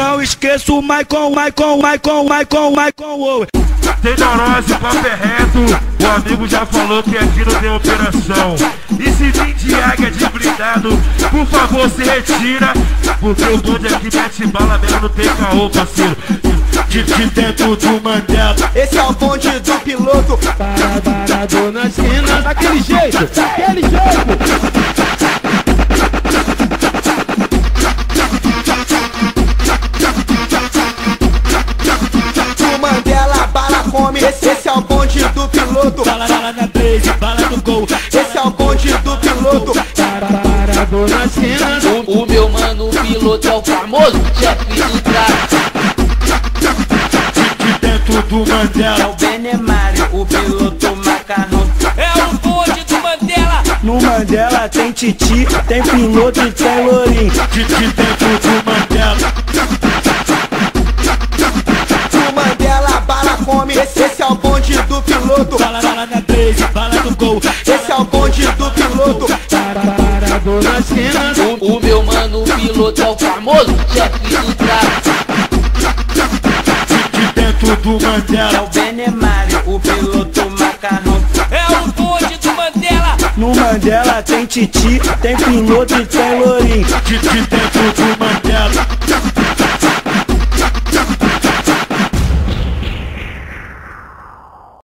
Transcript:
Não esqueço o Maicon. Tem neurose, papo é reto. O amigo já falou que aqui não tem operação. E se vir de águia de blindado, por favor se retira, porque o bonde aqui mete bala mesmo, não tem caô, parceiro. De dentro do Mandela. Esse é o bonde do piloto. Parado nas esquinas, daquele jeito. O Mandela bala come. Esse é o bonde do piloto. Bala na blaze, bala no gol. Esse é o bonde do piloto. Parado nas esquinas. O meu mano, o piloto é o famoso chefe do tráfico. De dentro do Mandela. É o Benemário, o piloto macarrão. É o bonde do Mandela. No Mandela tem titi, tem piloto e tem lourinho. De dentro do Mandela. O Mandela bala come. Esse é o bonde do piloto. Bala na blaze, bala no gol. Esse é o bonde do piloto. Parado nas esquinas. O meu mano, o piloto é o famoso chefe do tráfico. De dentro do É Mandela. o Benemário, o piloto macarrão. É o bonde do Mandela. No Mandela tem titi, tem piloto e tem lourinho. De dentro